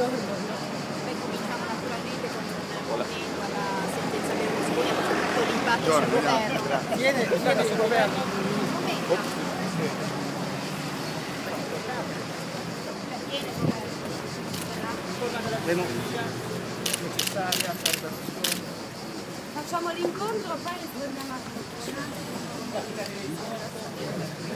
Poi cominciamo naturalmente con un commento alla sentenza Berlusconi, ha fatto l'impatto sul governo. Viene sul governo. Necessaria per Berlusconi. Facciamo l'incontro, poi torniamo a